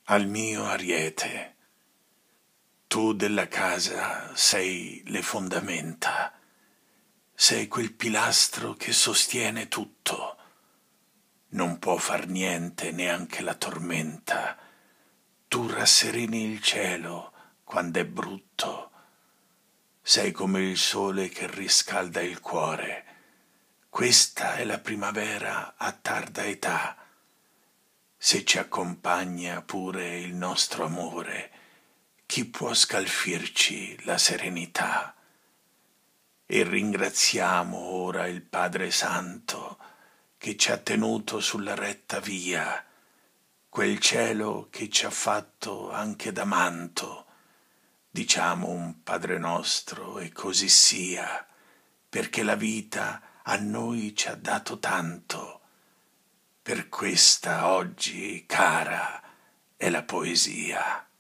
Al mio Ariete, tu della casa sei le fondamenta, sei quel pilastro che sostiene tutto. Non può far niente neanche la tormenta. Tu rassereni il cielo quando è brutto. Sei come il sole che riscalda il cuore. Questa è la primavera a tarda età. Se ci accompagna pure il nostro amore, chi può scalfirci la serenità? E ringraziamo ora il Padre Santo che ci ha tenuto sulla retta via, quel cielo che ci ha fatto anche da manto. Diciamo un Padre nostro e così sia, perché la vita a noi ci ha dato tanto. Per questa oggi cara è la poesia.